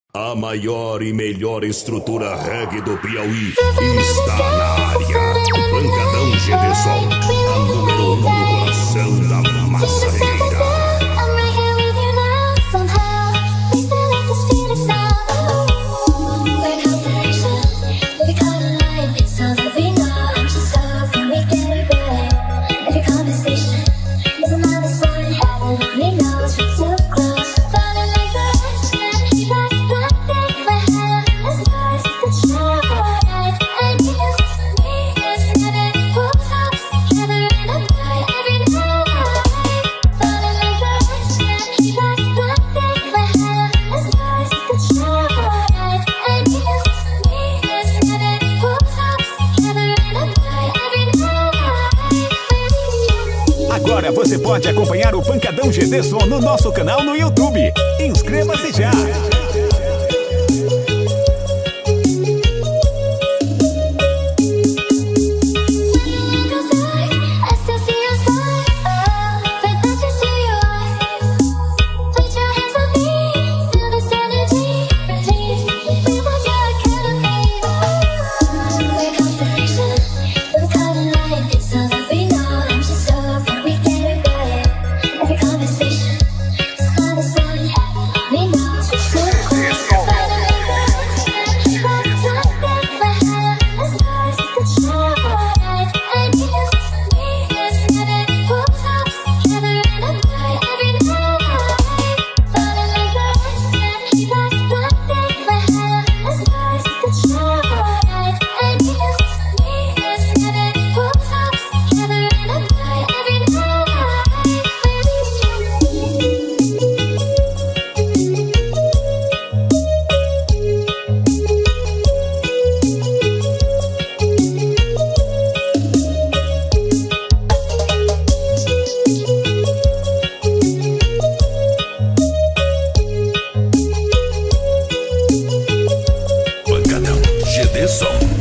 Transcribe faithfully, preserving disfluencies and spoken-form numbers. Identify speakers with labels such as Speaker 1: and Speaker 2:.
Speaker 1: A maior e melhor estrutura reggae do Piauí está na área. Pancadão G D Som, a número um no coração da massa regueira.
Speaker 2: Agora você pode acompanhar o Pancadão G D Som no nosso canal no YouTube. Inscreva-se já!
Speaker 1: Pancadão G D Som.